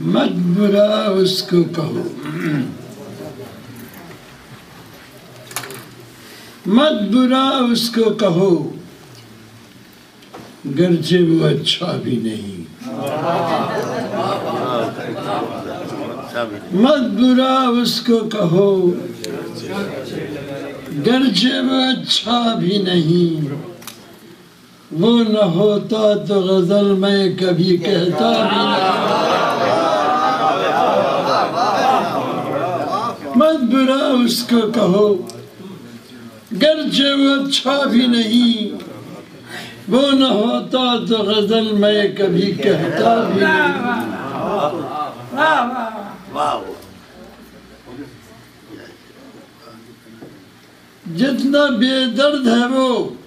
مت برا اس کو کہو، مت برا اس کو کہو، گرچہ وہ اچھا بھی نہیں۔ مت برا اس کو کہو، گرچہ وہ اچھا بھی نہیں۔ وہ نہ ہوتا تو غزل میں کبھی کہتا بھی نہیں۔ مت برا اس کو کہو، گرچہ وہ اچھا بھی نہیں۔ وہ نہ ہوتا تو غزل میں کبھی کہتا بھی نہیں۔ جتنا بے درد ہے وہ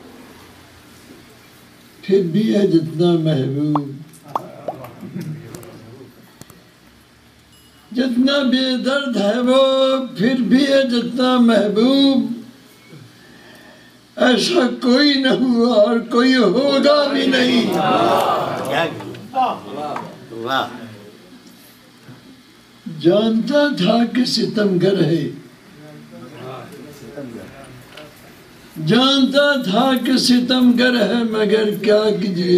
پھر بھی ہے جتنا محبوب، جتنا بے درد ہے وہ پھر بھی ہے جتنا محبوب۔ ایسا کوئی نہ ہوا اور کوئی ہوگا بھی نہیں۔ جانتا تھا کہ ستمگر ہے، جانتا تھا کہ ستمگر ہے، مگر کیا کیجیے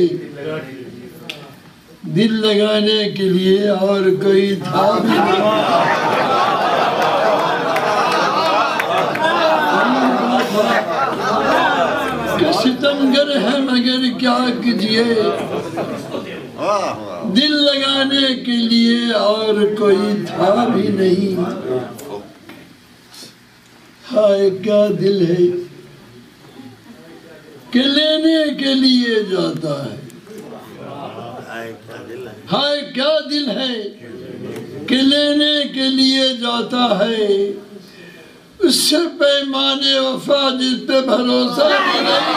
دل لگانے کے لیے اور کوئی تھا بھی نہیں۔ کہ ستمگر ہے مگر کیا کیجیے دل لگانے کے لیے اور کوئی تھا بھی نہیں۔ ہائے کیا دل ہے کہ لینے کے لیے جاتا ہے، ہائے کیا دل ہے کہ لینے کے لیے جاتا ہے۔ اس سے پیمانے وفا جس پہ بھروسہ بھی نہیں۔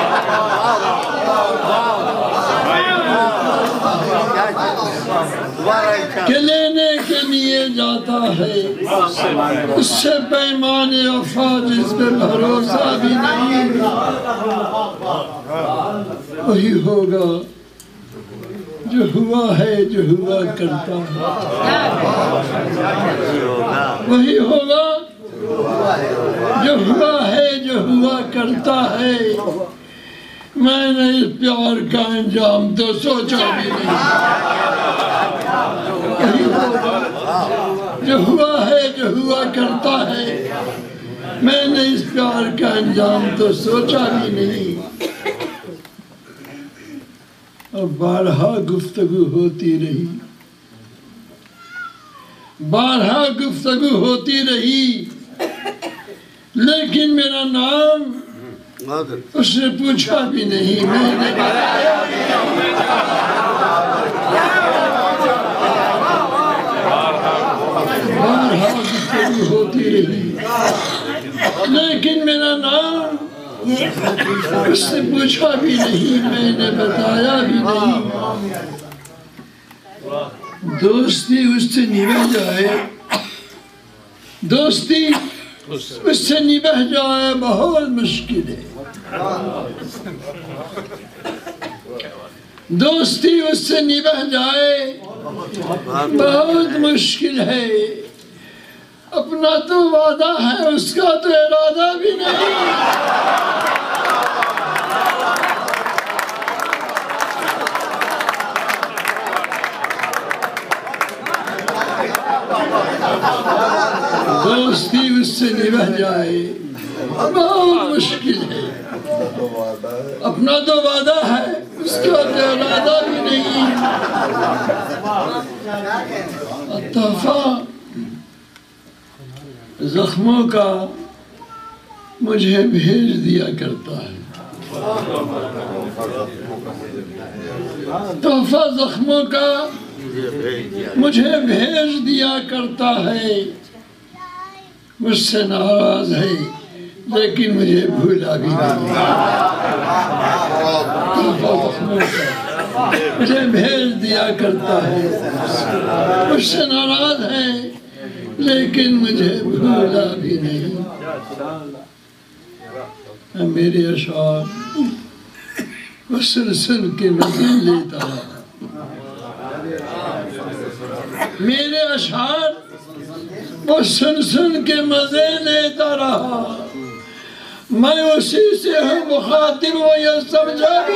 کہ لینے کے لیے جاتا ہے، اس سے پیمانے وفا جس پہ بھروسہ بھی نہیں۔ وہی ہوگا جو ہوا ہے جو ہوا کرتا ہے، وہی ہوگا جو ہوا ہے جو ہوا کرتا ہے۔ میں نے اس پیار کا انجام تو سوچا بھی نہیں۔ وہی ہوگا جو ہوا ہے جو ہوا کرتا ہے، میں نے اس پیار کا انجام تو سوچا بھی نہیں۔ اور بارہا گفتگو ہوتی رہی، بارہا گفتگو ہوتی رہی، لیکن میرا نام اس نے پوچھا بھی نہیں۔ میں نے بتایا بھی نہیں۔ بارہا گفتگو ہوتی رہی، لیکن میرا نام اس نے پوچھا بھی نہیں، میں نے بتایا بھی نہیں۔ دوستی اس سے نبھ جائے، دوستی اس سے نبھ جائے بہت مشکل ہے۔ دوستی اس سے نبھ جائے بہت مشکل ہے۔ اپنا تو وعدہ ہے اس کا تو ارادہ بھی نہیں۔ دوستی اس سے نبھ جائے بہت مشکل ہے۔ اپنا تو وعدہ ہے اس کا تو ارادہ بھی نہیں۔ تحفہ زخموں کا مجھے بھیج دیا کرتا ہے، تحفہ زخموں کا مجھے بھیج دیا کرتا ہے۔ مجھ سے ناراض ہے لیکن مجھے بھولا بھی نہیں۔ تحفہ زخموں کا مجھے بھیج دیا کرتا ہے، مجھ سے ناراض ہے لیکن مجھے بھولا بھی نہیں۔ میرے اشعار وہ سن سن کے میں دل لیتا رہا، میرے اشعار وہ سن سن کے مزے لیتا رہا، میں اسی سے ہوں مخاطب، وہ یہ سمجھا بھی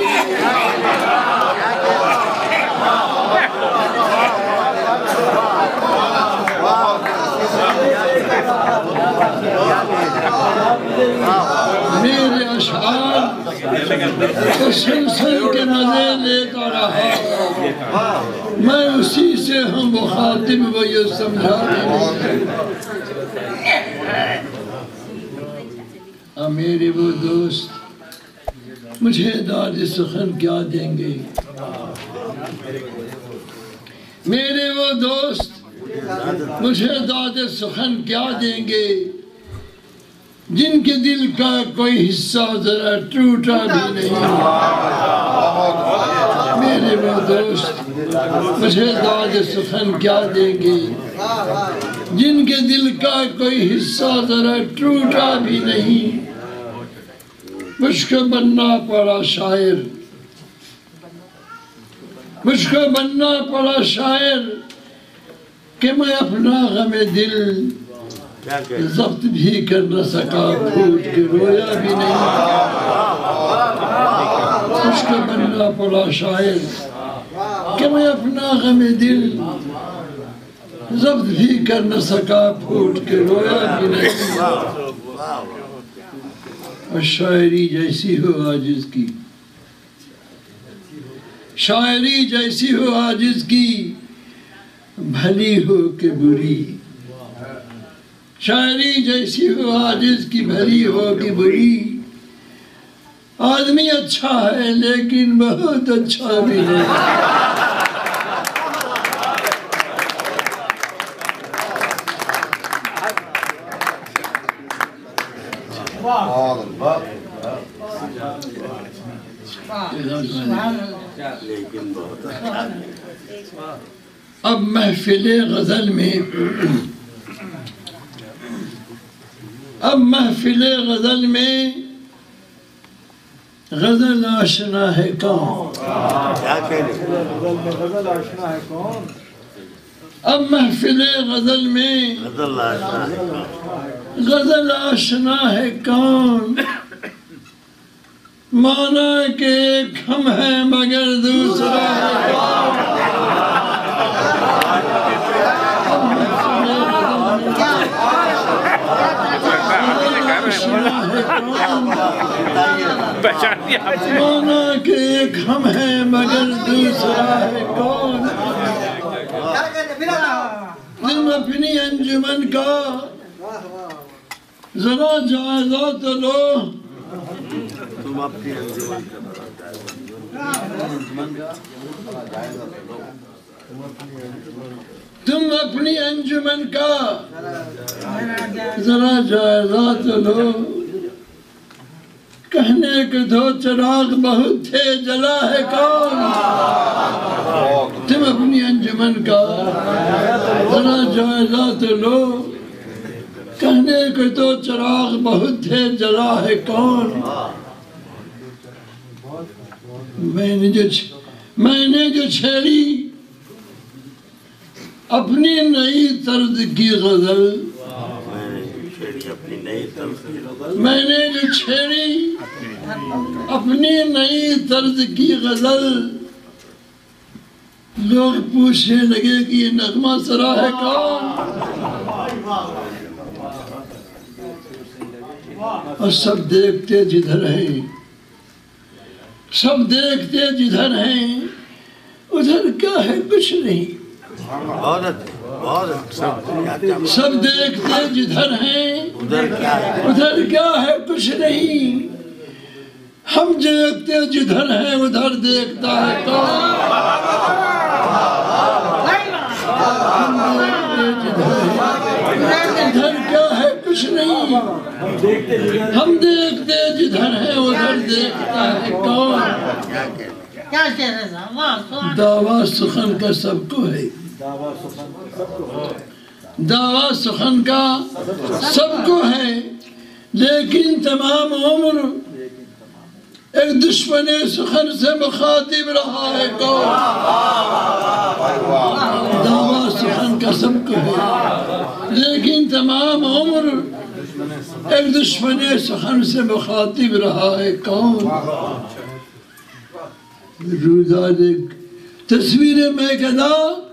میرے اشعار وہ سن سن کے مزے لیتا رہا، میں اسی سے ہوں مخاطب، وہ یہ سمجھا بھی میرے وہ دوست مجھے داد سخن کیا دیں گے، میرے وہ دوست مجھے داد سخن کیا دیں گے، جن کے دل کا کوئی حصہ ذرا ٹوٹا بھی نہیں، میرے وہ دوست مجھے داد سخن کیا دیں گے، جن کے دل کا کوئی حصہ ذرا ٹوٹا بھی نہیں، مجھ کو بننا پڑا شاعر، مجھ کو بننا پڑا شاعر کہ میں اپنا غم دل ضبط بھی کر نہ سکا، پھوٹ کے رویا بھی نہیں، مجھ کو بننا پڑا شاعر کہ میں اپنا غم دل ضبط بھی کر نہ سکا، پھوٹ کے رویا بھی نہیں، اور شاعری جیسی ہو عاجز کی، شاعری جیسی ہو عاجز کی، بھلی ہو کہ بری، شاعری جیسی ہو عاجز کی، بھلی ہو کہ بری، آدمی اچھا ہے لیکن بہت اچھا بھی نہیں، اب محفل غزل میں غزل آشنا ہے کون، اب محفل غزل میں غزل آشنا ہے کون، مانا کہ ایک ہم ہیں مگر دوسرا ہے کون، مانا کہ ایک ہم ہیں مگر دوسرا ہے کون، تم اپنی انجمن کا ذرا جائزہ تو لو، تم اپنی انجمن کا ذرا جائزہ تو لو، کہنے کے دو چراغ بہت تھے جلا ہے کون، تم اپنی انجمن کا ذرا جائزہ تو لو، کہنے کے دو چراغ بہت تھے جلا ہے کون، میں نے جو چھیڑی اپنی نئی طرز کی غزل، میں نے جو چھیڑی اپنی نئی طرز کی غزل، لوگ پوچھنے لگے کہ یہ نغمہ سرا ہے کون، اور سب دیکھتے جدھر ہیں، سب دیکھتے جدھر ہیں، ادھر کیا ہے کچھ نہیں، سب دیکھتے جدھر ہیں، ادھر کیا ہے کچھ نہیں، ہم دیکھتے جدھر ہیں ادھر دیکھتا ہے کون، ادھر کیا ہے کچھ نہیں، ہم دیکھتے جدھر ہیں ادھر دیکھتا ہے کون، دعویٰ سخن کا سب کو ہے، دعویٰ سخن کا سب کو ہے، لیکن تمام عمر ایک دشمن سخن سے مخاطب رہا ہے کون، دعویٰ سخن کا قسم کہے لیکن تمام عمر ایک دشمن سخن سے مخاطب رہا ہے کون روزانے تصویر میں کدا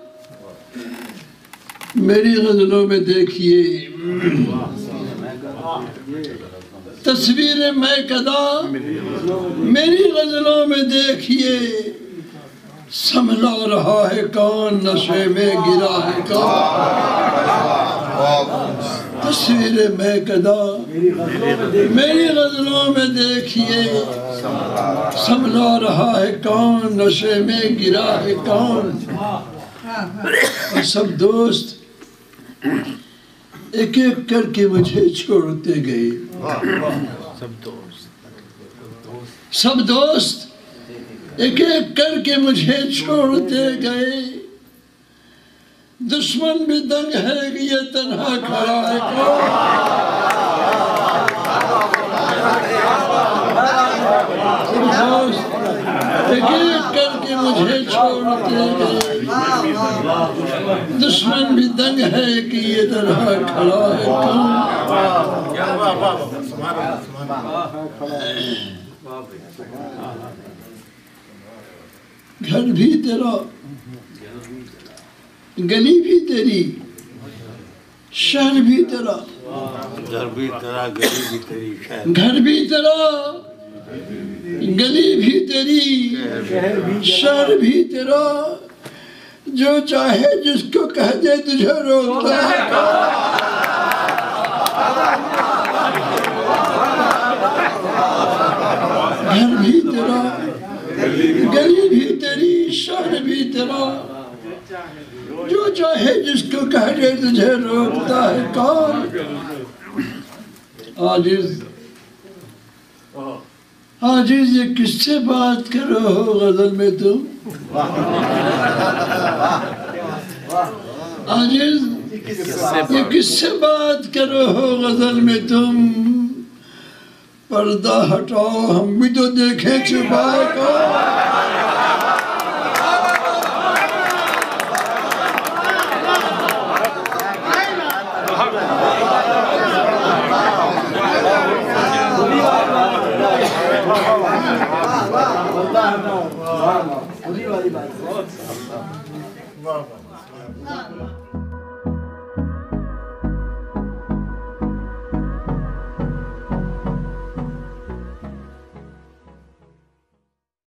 میری غزلوں میں دیکھیے تصویر میں کدا میری غزلوں میں دیکھیے سنبھلا رہا ہے کون نشے میں گرا ہے کون تصویر میں کدا میری غزلوں میں دیکھیے سنبھلا رہا ہے کون نشے میں گرا ہے کون اور سب دوست ایک ایک کر کے مجھے چھوڑتے گئے سب دوست ایک ایک کر کے مجھے چھوڑتے گئے دشمن بھی دنگ ہے کہ یہ تنہا کھڑا ہے کون سب دوست ایک ایک کر کے مجھے چھوڑتے گئے دشمن بھی دنگ ہے کہ یہ تنہا کھڑا ہے کون گھر بھی تیرا گلی بھی تیری شہر بھی تیرا گھر بھی تیرا گلی بھی تیری گھر بھی تیرا گلی بھی تیری شہر بھی تیرا جو چاہے جس کو کہہ دے تجھے روکتا ہے گھر بھی تیرا گلی بھی تیری شہر بھی تیرا جو چاہے جس کو کہہ دے تجھے روکتا ہے کون عاجز یہ کس سے بات کرو غزل میں تم عاجز یہ کس سے بات کرو غزل میں تم پردہ ہٹاؤ ہم بھی تو دیکھیں چھپا کو واہ